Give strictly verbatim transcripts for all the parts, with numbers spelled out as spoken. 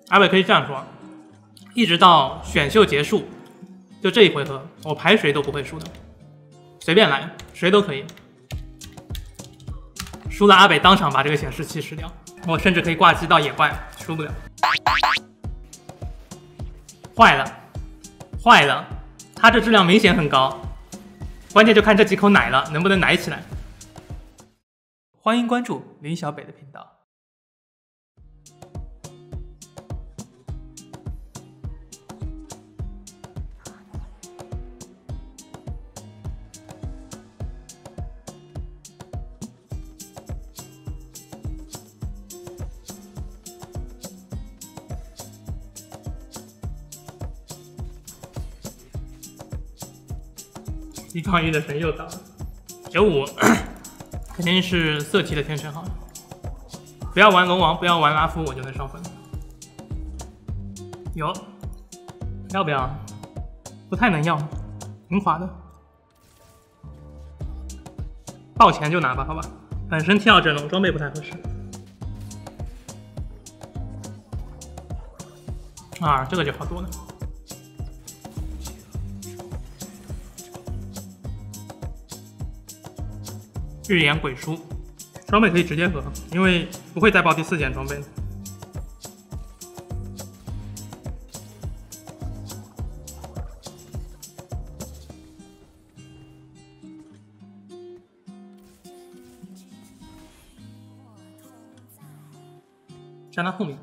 阿伟可以这样说，一直到选秀结束，就这一回合，我排谁都不会输的，随便来，谁都可以。输了，阿北当场把这个显示器吃掉，我甚至可以挂机到野怪，输不了。坏了，坏了，他这质量明显很高，关键就看这几口奶了，能不能奶起来。欢迎关注林小北的频道。一抗一的神又到了，九五肯定是色题的天神号，不要玩龙王，不要玩拉夫，我就能上分。有，要不要？不太能要，挺滑的。报钱就拿吧，好吧。本身T二阵容装备不太合适。啊，这个就好多了。日炎鬼书装备可以直接合，因为不会再报第四件装备了。站他后面。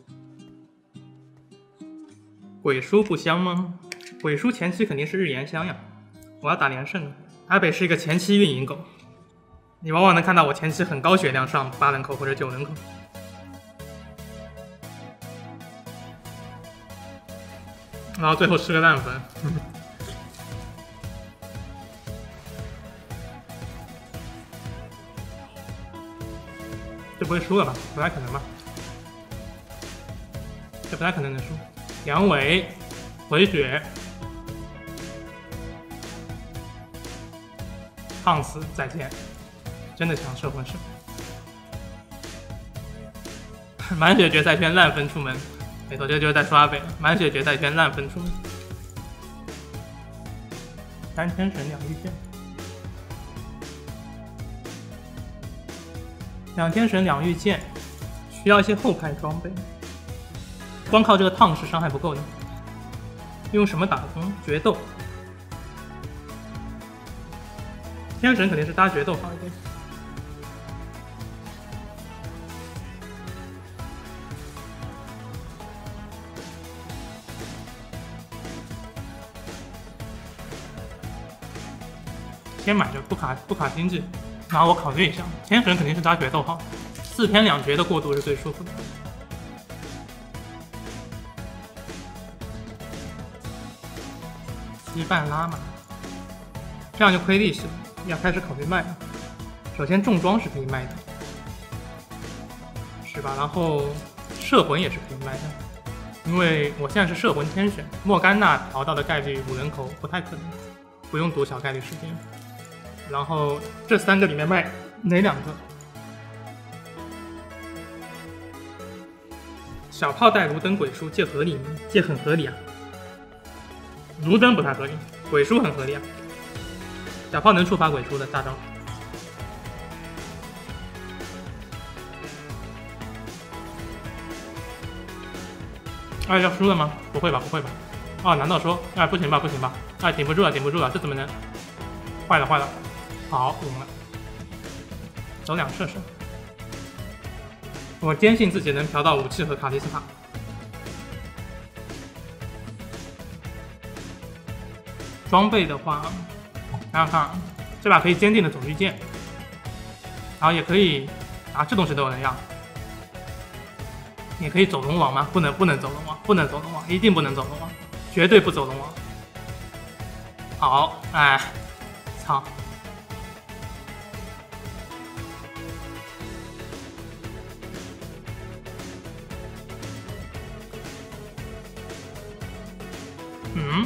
鬼书不香吗？鬼书前期肯定是日炎香呀，我要打连胜了。阿北是一个前期运营狗。你往往能看到我前期很高血量上八人口或者九人口，然后最后吃个烂分。这不会输了吧？不太可能吧？这不太可能能输。阳痿，回血，胖死，再见。真的强摄魂师，满血决赛圈烂分出门，没错，这就是在说阿北了。满血决赛圈烂分出门，三天神两御剑，两天神两御剑需要一些后排装备，光靠这个烫是伤害不够的，用什么打通？决斗，天神肯定是搭决斗好一点。先买着不卡不卡经济，然后我考虑一下，天神肯定是搭决斗好，四天两决的过渡是最舒服的。羁绊拉满，这样就亏利息了，要开始考虑卖了。首先重装是可以卖的，是吧？然后摄魂也是可以卖的，因为我现在是摄魂天选，莫甘娜调到的概率五人口不太可能，不用赌小概率事件。然后这三个里面卖哪两个？小炮带卢登鬼书，这合理吗？这很合理啊。卢登不太合理，鬼书很合理啊。小炮能触发鬼书的大招。哎，要输了吗？不会吧，不会吧。哦，难道说，哎，不行吧，不行吧？哎，顶不住了，顶不住了，这怎么能？坏了，坏了。好，赢了，走两射手。我坚信自己能调到武器和卡莉斯塔。装备的话，想想看，这把可以坚定的走御剑，然后也可以啊，这东西都有人要。也可以走龙王吗？不能，不能走龙王，不能走龙王，一定不能走龙王，绝对不走龙王。好，哎，操。嗯，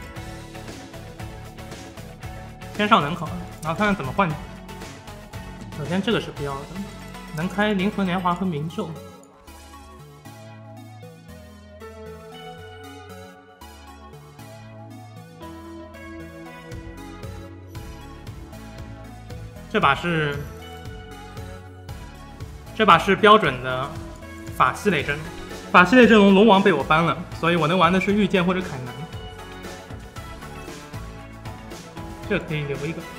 先上人口，然后看看怎么换。首先这个是不要的，能开灵魂年华和冥咒。 这把是这把是标准的法系类阵容，法系类阵容龙王被我搬了，所以我能玩的是御剑或者砍南。这可以留一个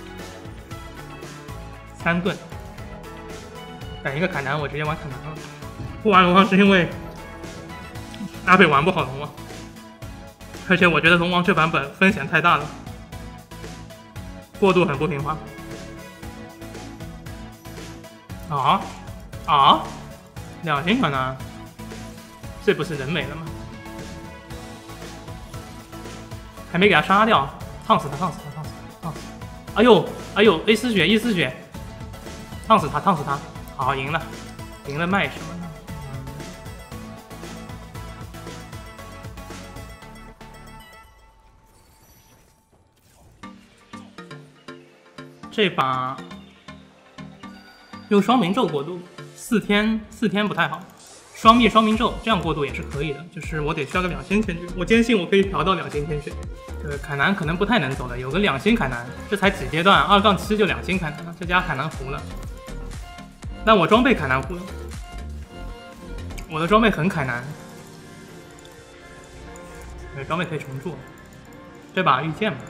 三盾，等一个砍南，我直接玩砍南了。不玩龙王是因为阿北玩不好龙王，而且我觉得龙王这版本风险太大了，过渡很不平滑。啊啊！两星砍南，这不是人没了吗？还没给他杀掉，烫死他，烫死他，烫死他，烫死他！哎呦哎呦 ，A 丝血 ，E 丝血，烫死他，烫死他！好，赢了，赢了卖什么呢？这把用双明咒过渡，四天四天不太好，双灭双明咒这样过渡也是可以的，就是我得需要个两星天血，我坚信我可以调到两星天血。呃，凯南可能不太能走了，有个两星凯南，这才几阶段，二杠七就两星凯南了，这家凯南糊了。但我装备凯南糊了，我的装备很凯南，对，装备可以重铸，这把御剑吧。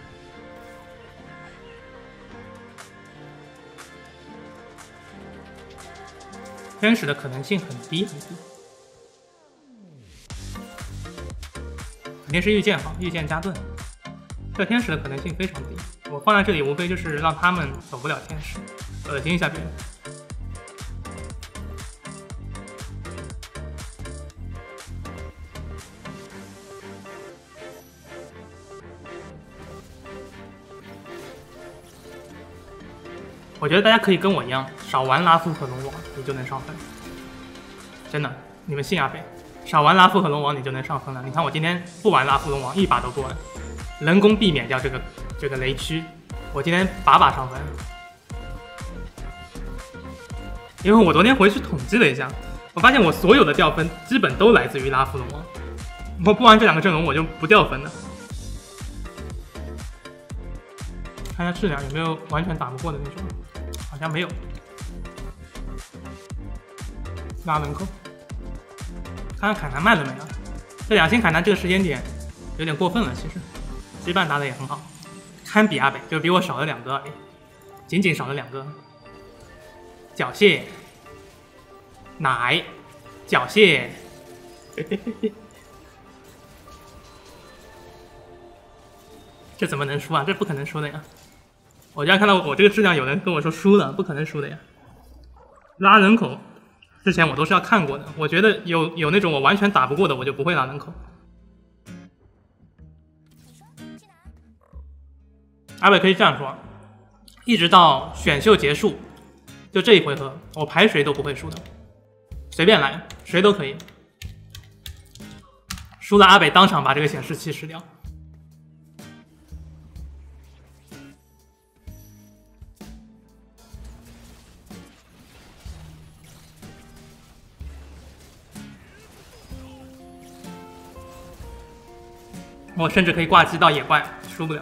天使的可能性很低很低，肯定是御剑好，御剑加盾。这天使的可能性非常低，我放在这里无非就是让他们走不了天使，恶心一下别人。我觉得大家可以跟我一样，少玩拉夫和龙王，你就能上分。真的，你们信阿北，少玩拉夫和龙王，你就能上分了。你看我今天不玩拉夫龙王，一把都不玩，人工避免掉这个这个雷区，我今天把把上分。因为我昨天回去统计了一下，我发现我所有的掉分基本都来自于拉夫龙王，我不玩这两个阵容我就不掉分的。看一下质量有没有完全打不过的那种。好像没有，拉人口，看看凯南卖了没有？这两星凯南这个时间点有点过分了，其实羁绊打的也很好，堪比阿北，就比我少了两个而已，仅仅少了两个。缴械，奶，缴械，这怎么能输啊？这不可能输的呀！我家看到我这个质量，有人跟我说输了，不可能输的呀。拉人口，之前我都是要看过的，我觉得有有那种我完全打不过的，我就不会拉人口。阿伟可以这样说，一直到选秀结束，就这一回合，我排谁都不会输的，随便来，谁都可以。输了，阿北当场把这个显示器吃掉。我甚至可以挂机到野怪，输不了。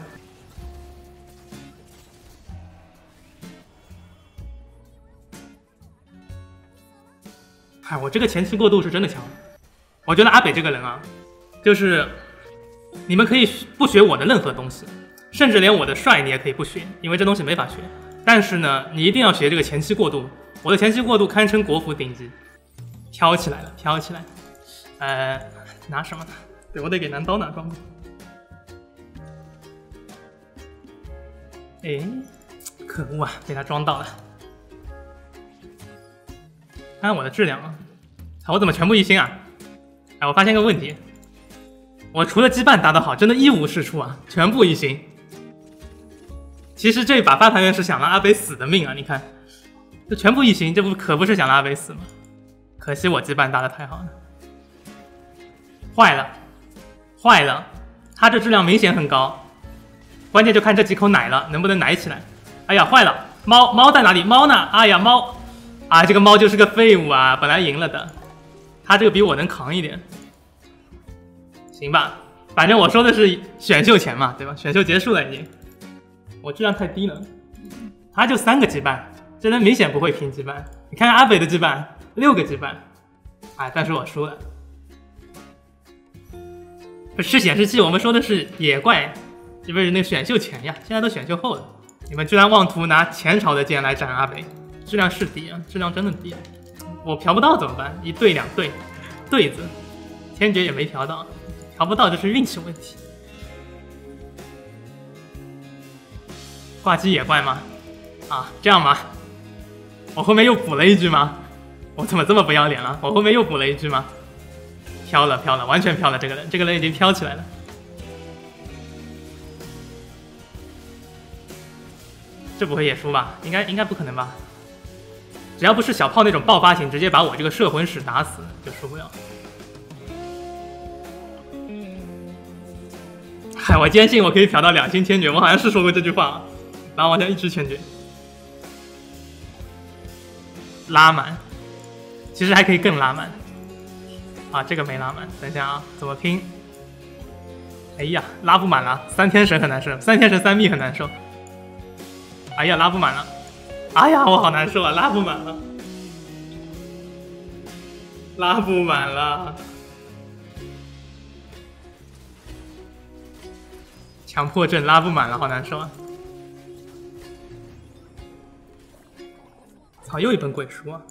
哎，我这个前期过渡是真的强。我觉得阿北这个人啊，就是你们可以不学我的任何东西，甚至连我的帅你也可以不学，因为这东西没法学。但是呢，你一定要学这个前期过渡。我的前期过渡堪称国服顶级，飘起来了，飘起来。呃，拿什么呢？对，我得给男刀拿装备。哎，可恶啊！被他装到了。看看我的质量啊，我怎么全部一星啊？哎，我发现个问题，我除了羁绊打得好，真的一无是处啊，全部一星。其实这把发盘员是想让阿北死的命啊！你看，这全部一星，这不可不是想让阿北死吗？可惜我羁绊打得太好了，坏了，坏了，他这质量明显很高。关键就看这几口奶了，能不能奶起来？哎呀，坏了！猫猫在哪里？猫呢？哎呀，猫！啊，这个猫就是个废物啊！本来赢了的，他这个比我能扛一点，行吧？反正我说的是选秀前嘛，对吧？选秀结束了已经，我质量太低了， 他就三个羁绊，这人明显不会拼羁绊。你看看阿北的羁绊，六个羁绊，哎，但是我输了。是显示器，我们说的是野怪，这不是那个选秀前呀，现在都选秀后了。你们居然妄图拿前朝的剑来斩阿北，质量是低啊，质量真的低啊！我嫖不到怎么办？一对两对，对子，天爵也没嫖到，嫖不到这是运气问题。挂机野怪吗？啊，这样吗？我后面又补了一句吗？我怎么这么不要脸了？我后面又补了一句吗？飘了飘了，完全飘了！这个人，这个人已经飘起来了。这不会也输吧？应该应该不可能吧？只要不是小炮那种爆发型，直接把我这个摄魂使打死，就输不了。嗨，我坚信我可以嫖到两星天爵，我好像是说过这句话。然后往下一只天爵，拉满，其实还可以更拉满。啊，这个没拉满，等一下啊，怎么拼？哎呀，拉不满了，三天神很难受，三天神三密很难受。哎呀，拉不满了，哎呀，我好难受啊，拉不满了，拉不满了，强迫症拉不满了，好难受啊！操，又一本鬼书啊！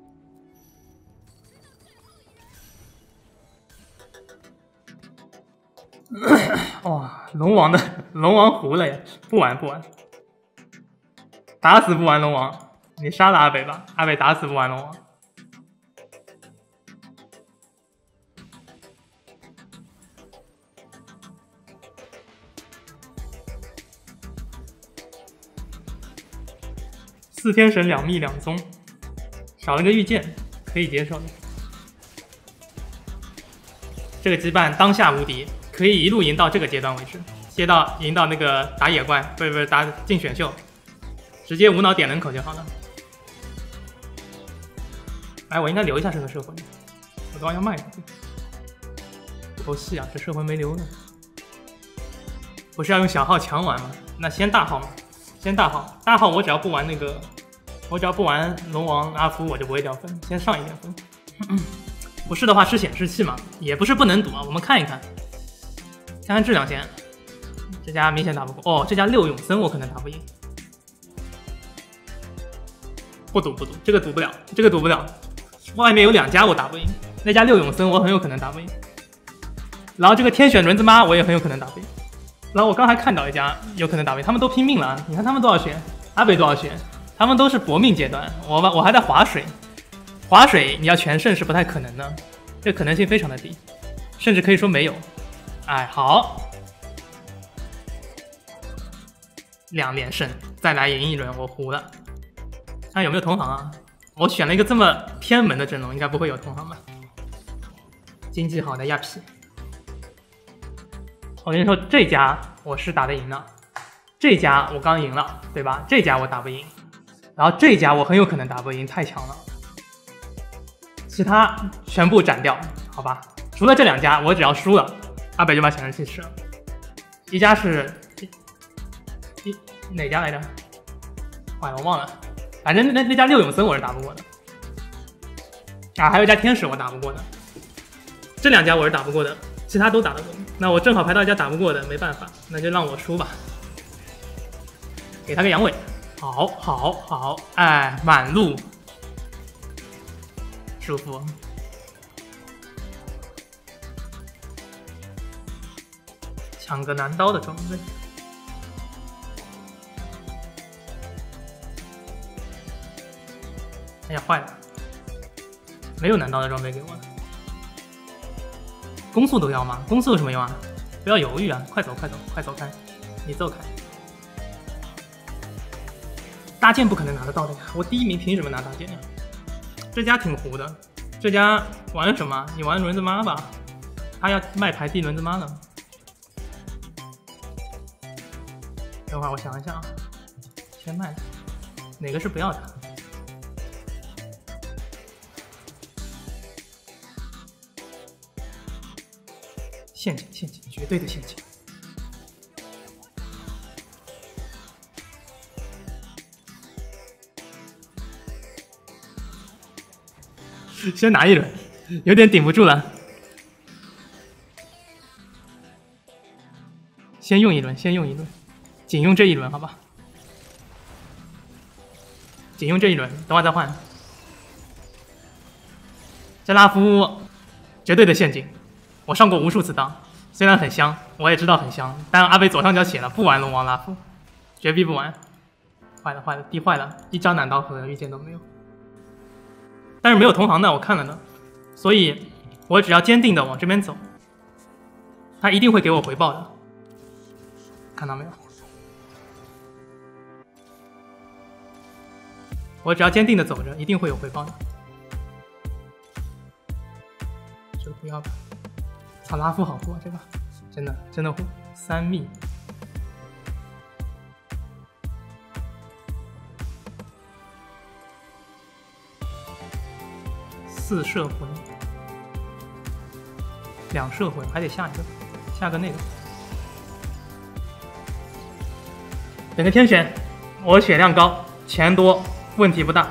哇，龙王的龙王糊了呀！不玩不玩，打死不玩龙王！你杀了阿北吧，阿北打死不玩龙王。四天神两密两宗，少了个御剑，可以接受的。这个羁绊当下无敌。可以一路赢到这个阶段为止，接到赢到那个打野怪，不是不是打进选秀，直接无脑点人口就好了。哎，我应该留一下这个摄魂，我等会要卖出去。不够细啊，这摄魂没留呢。不是要用小号强玩吗？那先大号嘛，先大号，大号我只要不玩那个，我只要不玩龙王阿夫，我就不会掉分，先上一点分。不是的话是显示器嘛，也不是不能赌啊，我们看一看。看看质量先，这家明显打不过哦。这家六永森我可能打不赢，不赌不赌，这个赌不了，这个赌不了。外面有两家我打不赢，那家六永森我很有可能打不赢。然后这个天选轮子妈我也很有可能打不赢。然后我刚才看到一家有可能打不赢，他们都拼命了，你看他们多少血，阿北多少血，他们都是搏命阶段，我我还在划水，划水你要全胜是不太可能的，这个可能性非常的低，甚至可以说没有。哎，好，两连胜，再来赢一轮，我胡了。看有没有同行啊？我选了一个这么偏门的阵容，应该不会有同行吧？经济好的亚皮，我跟你说，这家我是打得赢的，这家我刚赢了，对吧？这家我打不赢，然后这家我很有可能打不赢，太强了。其他全部斩掉，好吧？除了这两家，我只要输了。阿北就把显示器吃了，一家是一一哪家来着？哎，我忘了，反正那那家六永森我是打不过的，啊，还有一家天使我打不过的，这两家我是打不过的，其他都打得过。那我正好排到一家打不过的，没办法，那就让我输吧，给他个阳痿，好，好，好，哎，满路舒服。抢个男刀的装备，哎呀，坏了，没有男刀的装备给我了。攻速都要吗？攻速有什么用啊？不要犹豫啊，快走快走快走开，你走开。大剑不可能拿得到的呀，我第一名凭什么拿大剑呀？这家挺糊的，这家玩什么？你玩轮子妈吧，他要卖牌地轮子妈了。等会儿我想一想啊，先卖哪个是不要的？陷阱，陷阱，绝对的陷阱！ 先拿一轮，有点顶不住了。先用一轮，先用一轮，仅用这一轮，好吧？仅用这一轮，等会再换。这拉夫绝对的陷阱，我上过无数次当，虽然很香，我也知道很香，但阿北左上角写了不玩龙王拉夫，绝逼不玩。坏了坏了，地坏了，一张难刀和遇见都没有。但是没有同行的，我看了呢，所以我只要坚定的往这边走，他一定会给我回报的。看到没有？我只要坚定的走着，一定会有回报的。这个不要吧？操，拉夫好糊啊，这个真的真的糊，三密。四摄魂，两摄魂，还得下一个，下个那个。整个天选，我血量高，钱多，问题不大。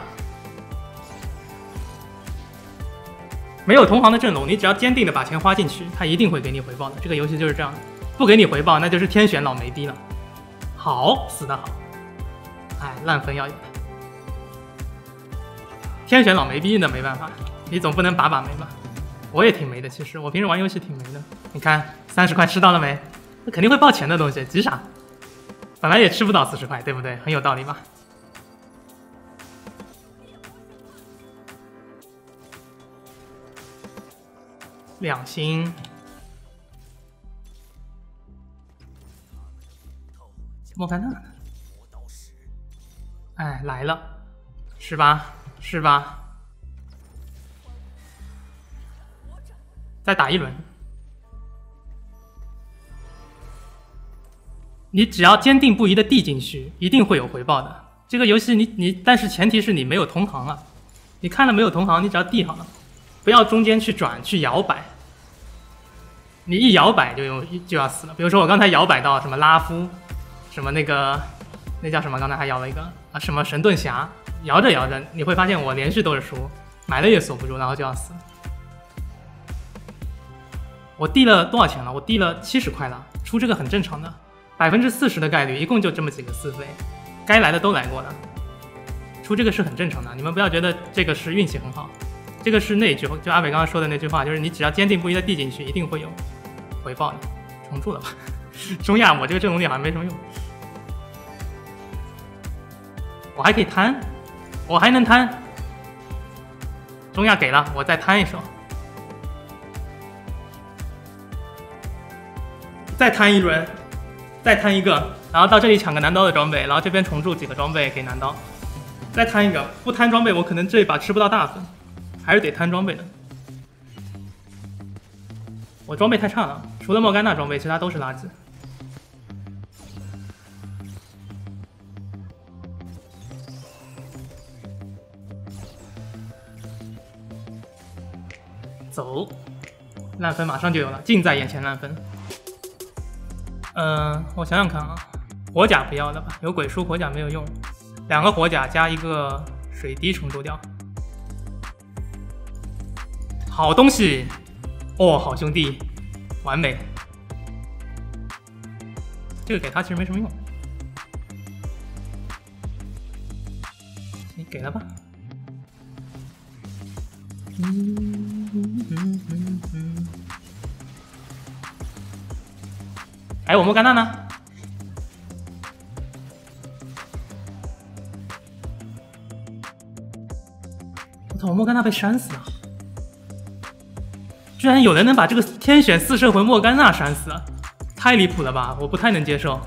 没有同行的阵容，你只要坚定的把钱花进去，他一定会给你回报的。这个游戏就是这样的，不给你回报，那就是天选老没逼了。好，死得好，哎，烂分要有的。天选老没逼的没办法。你总不能把把没吧？我也挺没的，其实我平时玩游戏挺没的。你看三十块吃到了没？那肯定会报钱的东西，急啥？本来也吃不到四十块，对不对？很有道理吧？两星，莫甘娜，哎，来了，是吧？是吧？再打一轮，你只要坚定不移的递进去，一定会有回报的。这个游戏你你，但是前提是你没有同行啊。你看了没有同行，你只要递好了，不要中间去转去摇摆。你一摇摆就用就要死了。比如说我刚才摇摆到什么拉夫，什么那个那叫什么？刚才还摇了一个啊，什么神盾侠，摇着摇着你会发现我连续都是输，买了也锁不住，然后就要死了。我递了多少钱了？我递了七十块了，出这个很正常的，百分之四十的概率，一共就这么几个四飞，该来的都来过了，出这个是很正常的。你们不要觉得这个是运气很好，这个是那句，就阿北刚刚说的那句话，就是你只要坚定不移的递进去，一定会有回报的。重铸了吧？中亚我这个阵容力好像没什么用，我还可以摊，我还能摊，中亚给了，我再摊一手。再摊一轮，再摊一个，然后到这里抢个男刀的装备，然后这边重铸几个装备给男刀，再摊一个。不摊装备，我可能这一把吃不到大分，还是得摊装备的。我装备太差了，除了莫甘娜装备，其他都是垃圾。走，烂分马上就有了，近在眼前烂分。嗯、呃，我想想看啊，火甲不要了吧，有鬼书火甲没有用，两个火甲加一个水滴重铸掉。好东西，哦，好兄弟，完美。这个给他其实没什么用，你给了吧。嗯嗯嗯嗯嗯。哎，我莫甘娜呢？我操！我莫甘娜被扇死了！居然有人能把这个天选四摄魂莫甘娜扇死，太离谱了吧！我不太能接受。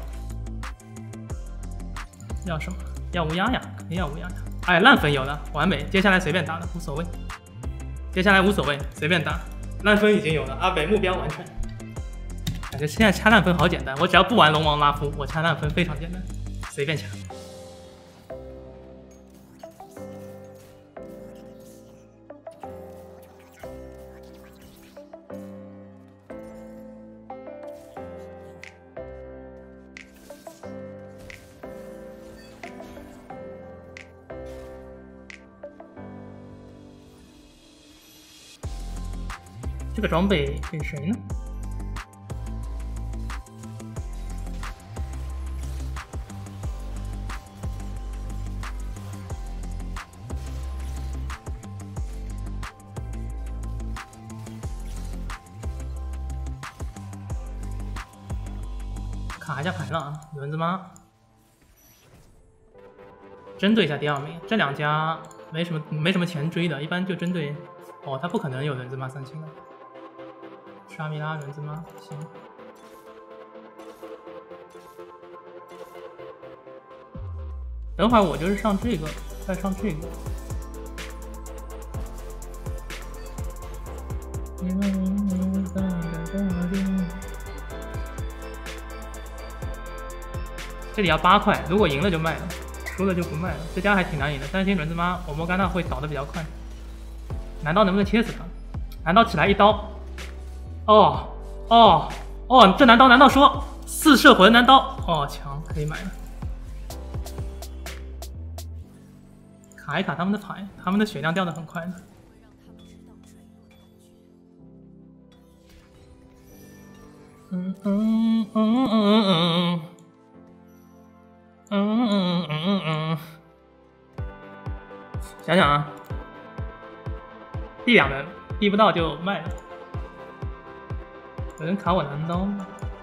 要什么？要乌鸦呀？肯定要乌鸦呀！哎，烂分有了，完美。接下来随便打了，无所谓。接下来无所谓，随便打。烂分已经有了，阿北目标完成。感觉现在掐烂分好简单，我只要不玩龙王拉夫，我掐烂分非常简单，随便掐。 这个装备给谁呢？卡一下牌了啊，轮子妈。针对一下第二名，这两家没什么没什么钱追的，一般就针对。哦，他不可能有轮子妈三星的。沙弥拉轮子妈行。等会儿我就是上这个，再上这个。这里要八块，如果赢了就卖了，输了就不卖了。这家还挺难赢的，三星轮子妈，我莫甘娜会倒的比较快。男刀能不能切死他？男刀起来一刀。哦哦哦，这男刀难道说四射魂男刀？哦，强，可以买了。卡一卡他们的牌，他们的血量掉的很快的。嗯嗯嗯嗯嗯嗯嗯嗯嗯，想想啊，第两人逼不到就卖了。有人卡我男刀。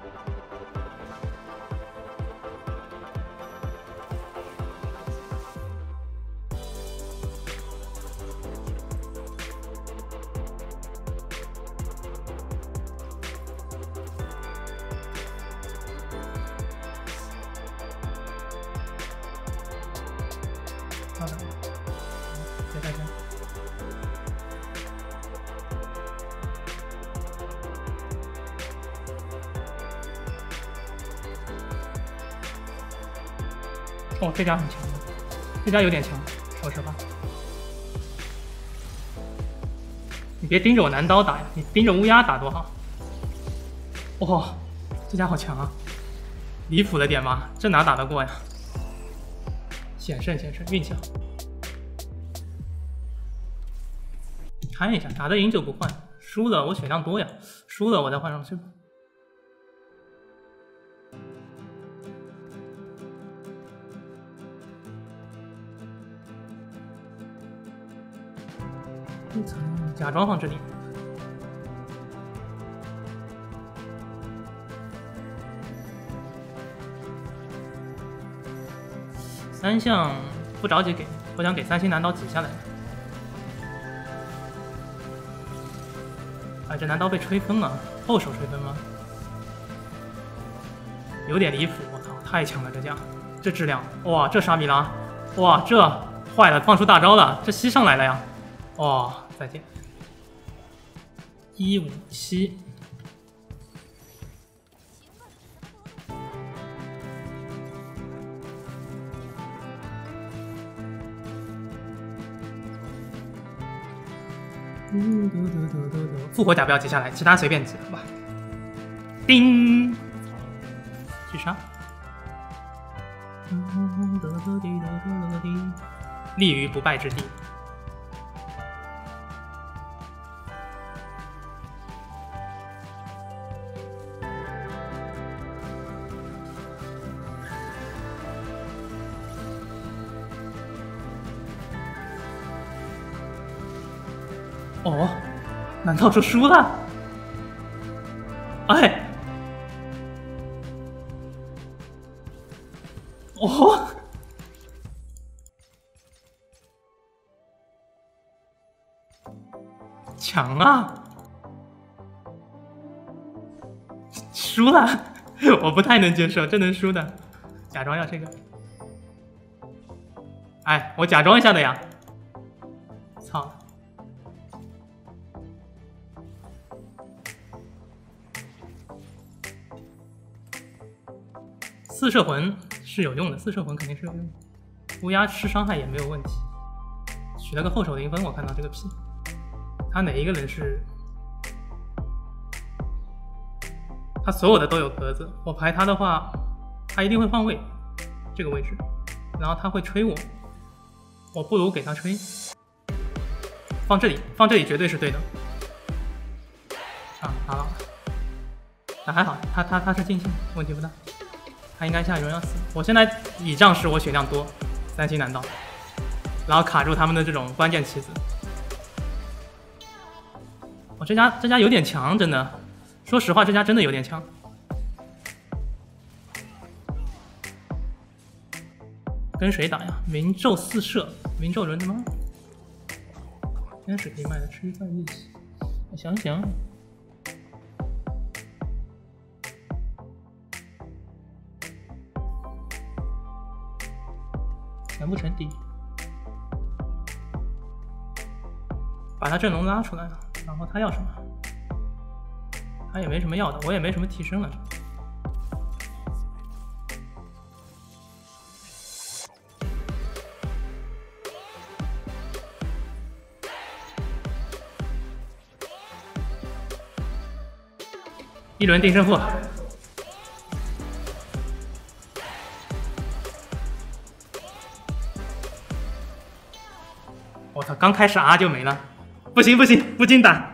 好的，别太深。哦，这家很强，这家有点强，说实话。你别盯着我男刀打呀，你盯着乌鸦打多好。哦，这家好强啊，离谱了点吧？这哪打得过呀？险胜险胜，运气好。看一下，打得赢就不换，输了我血量多呀，输了我再换上去。假装放这里。三项不着急给，我想给三星男刀挤下来。哎，这男刀被吹分了，后手吹分吗？有点离谱，我靠，太强了这家，这质量，哇，这沙弥拉，哇，这坏了，放出大招了，这吸上来了呀，哦，再见，一五七。复活甲不要挤下来，其他随便挤，好吧。叮，狙杀。立于不败之地。哦，难道说输了？哎，哦，强啊！输了，我不太能接受，这能输的，假装要这个。哎，我假装一下的呀！操！四射魂是有用的，四射魂肯定是有用的。乌鸦吃伤害也没有问题。取了个后手零分，我看到这个 P， 他哪一个人是？他所有的都有格子，我排他的话，他一定会换位这个位置，然后他会吹我，我不如给他吹，放这里，放这里绝对是对的。 啊，打倒了。啊，还好，他他他是尽兴，问题不大。他应该下荣耀四。我现在倚仗是我血量多，三星难道，然后卡住他们的这种关键棋子。我、哦、这家这家有点强，真的。说实话，这家真的有点强。跟谁打呀？明咒四射，明咒轮子吗？天使可以卖的，吃一块利息。我想想。全部沉底，把他阵容拉出来了。然后他要什么？他也没什么要的，我也没什么替身了。一轮定胜负。我操！刚开始 R 就没了，不行不行，不禁打。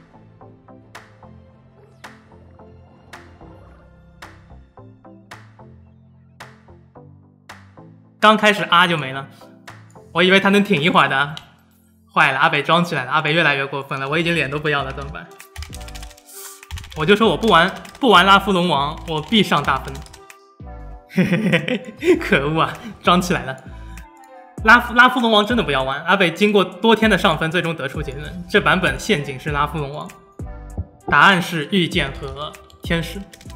刚开始 R 就没了，我以为他能挺一会儿的，坏了，阿北装起来了，阿北越来越过分了，我已经脸都不要了，怎么办？我就说我不玩不玩拉夫龙王，我必上大分。嘿嘿嘿嘿，可恶啊，装起来了。拉夫拉夫龙王真的不要玩，阿北经过多天的上分，最终得出结论：这版本陷阱是拉夫龙王，答案是御剑和天使。